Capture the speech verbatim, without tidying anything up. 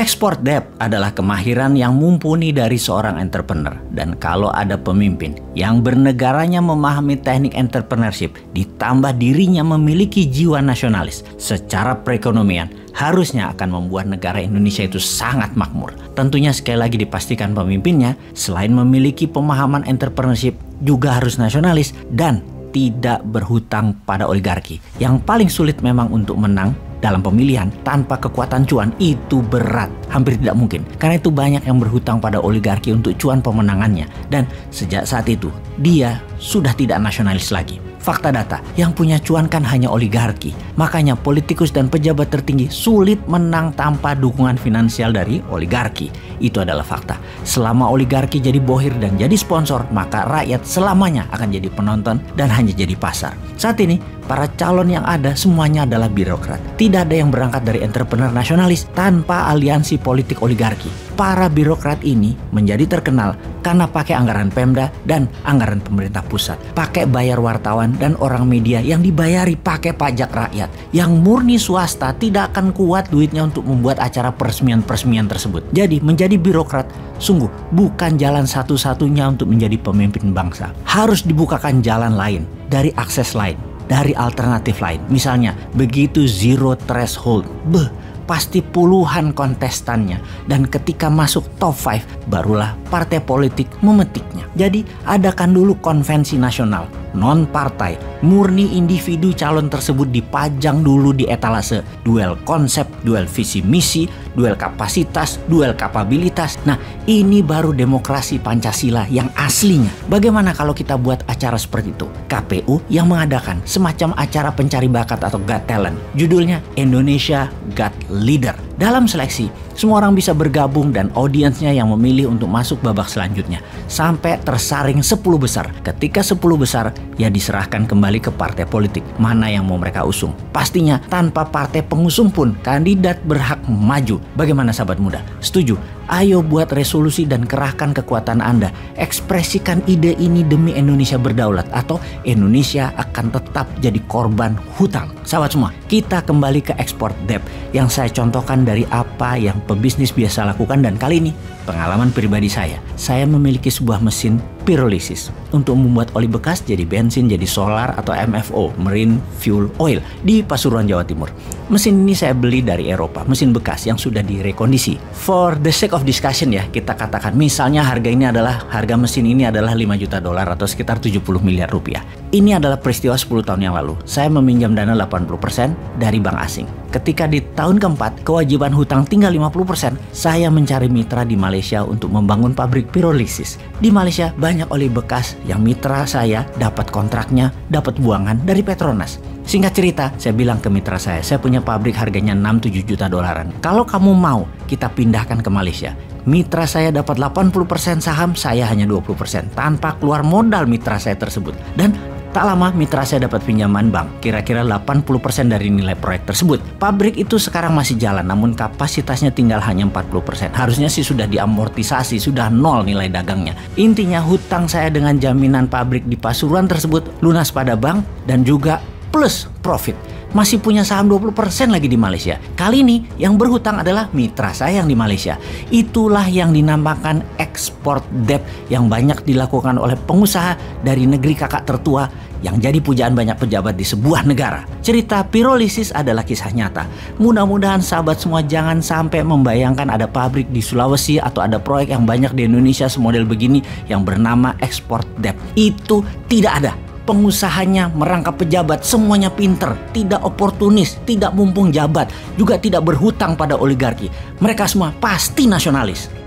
Export debt adalah kemahiran yang mumpuni dari seorang entrepreneur. Dan kalau ada pemimpin yang bernegaranya memahami teknik entrepreneurship, ditambah dirinya memiliki jiwa nasionalis secara perekonomian, harusnya akan membuat negara Indonesia itu sangat makmur. Tentunya sekali lagi dipastikan pemimpinnya selain memiliki pemahaman entrepreneurship juga harus nasionalis dan tidak berhutang pada oligarki. Yang paling sulit memang untuk menang dalam pemilihan tanpa kekuatan cuan itu berat, hampir tidak mungkin. Karena itu banyak yang berhutang pada oligarki untuk cuan pemenangannya. Dan sejak saat itu dia sudah tidak nasionalis lagi. Fakta data, yang punya cuan kan hanya oligarki. Makanya politikus dan pejabat tertinggi sulit menang tanpa dukungan finansial dari oligarki. Itu adalah fakta. Selama oligarki jadi bohir dan jadi sponsor, maka rakyat selamanya akan jadi penonton dan hanya jadi pasar. Saat ini, para calon yang ada semuanya adalah birokrat. Tidak ada yang berangkat dari entrepreneur nasionalis tanpa aliansi politik oligarki. Para birokrat ini menjadi terkenal karena pakai anggaran Pemda dan anggaran pemerintah pusat. Pakai bayar wartawan dan orang media yang dibayari pakai pajak rakyat. Yang murni swasta tidak akan kuat duitnya untuk membuat acara peresmian-peresmian tersebut. Jadi menjadi birokrat sungguh bukan jalan satu-satunya untuk menjadi pemimpin bangsa. Harus dibukakan jalan lain, dari akses lain, dari alternatif lain. Misalnya begitu zero threshold, beh, pasti puluhan kontestannya. Dan ketika masuk top lima, barulah partai politik memetiknya. Jadi adakan dulu konvensi nasional, non partai, murni individu calon tersebut dipajang dulu di etalase. Duel konsep, duel visi misi, duel kapasitas, duel kapabilitas. Nah, ini baru demokrasi Pancasila yang aslinya. Bagaimana kalau kita buat acara seperti itu? K P U yang mengadakan semacam acara pencari bakat atau Got Talent. Judulnya Indonesia Got Leader. Dalam seleksi, semua orang bisa bergabung dan audiensnya yang memilih untuk masuk babak selanjutnya. Sampai tersaring sepuluh besar. Ketika sepuluh besar, ya diserahkan kembali ke partai politik. Mana yang mau mereka usung. Pastinya tanpa partai pengusung pun kandidat berhak maju. Bagaimana sahabat muda? Setuju? Ayo buat resolusi dan kerahkan kekuatan Anda. Ekspresikan ide ini demi Indonesia berdaulat atau Indonesia akan tetap jadi korban hutang. Sahabat semua, kita kembali ke export debt yang saya contohkan dari apa yang pebisnis biasa lakukan, dan kali ini pengalaman pribadi saya. Saya memiliki sebuah mesin pirolisis untuk membuat oli bekas jadi bensin, jadi solar atau M F O, Marine Fuel Oil, di Pasuruan, Jawa Timur. Mesin ini saya beli dari Eropa, mesin bekas yang sudah direkondisi. For the sake of discussion ya, kita katakan misalnya harga ini adalah, harga mesin ini adalah lima juta dolar atau sekitar tujuh puluh miliar rupiah. Ini adalah peristiwa sepuluh tahun yang lalu. Saya meminjam dana delapan puluh persen dari bank asing. Ketika di tahun keempat, kewajiban hutang tinggal lima puluh persen, saya mencari mitra di Malaysia untuk membangun pabrik pirolisis. Di Malaysia banyak oli bekas yang mitra saya dapat kontraknya, dapat buangan dari Petronas. Singkat cerita, saya bilang ke mitra saya, saya punya pabrik harganya enam tujuh juta dolaran. Kalau kamu mau, kita pindahkan ke Malaysia. Mitra saya dapat delapan puluh persen saham, saya hanya dua puluh persen. Tanpa keluar modal mitra saya tersebut. Dan tak lama mitra saya dapat pinjaman bank, kira-kira delapan puluh persen dari nilai proyek tersebut. Pabrik itu sekarang masih jalan, namun kapasitasnya tinggal hanya empat puluh persen. Harusnya sih sudah diamortisasi, sudah nol nilai dagangnya. Intinya hutang saya dengan jaminan pabrik di Pasuruan tersebut lunas pada bank dan juga plus profit. Masih punya saham dua puluh persen lagi di Malaysia. Kali ini yang berhutang adalah mitra saya yang di Malaysia. Itulah yang dinamakan export debt yang banyak dilakukan oleh pengusaha dari negeri kakak tertua yang jadi pujaan banyak pejabat di sebuah negara. Cerita pirolisis adalah kisah nyata. Mudah-mudahan sahabat semua jangan sampai membayangkan ada pabrik di Sulawesi atau ada proyek yang banyak di Indonesia semodel begini yang bernama export debt. Itu tidak ada. Pengusahanya merangkap pejabat, semuanya pinter, tidak oportunis, tidak mumpung jabat, juga tidak berhutang pada oligarki. Mereka semua pasti nasionalis.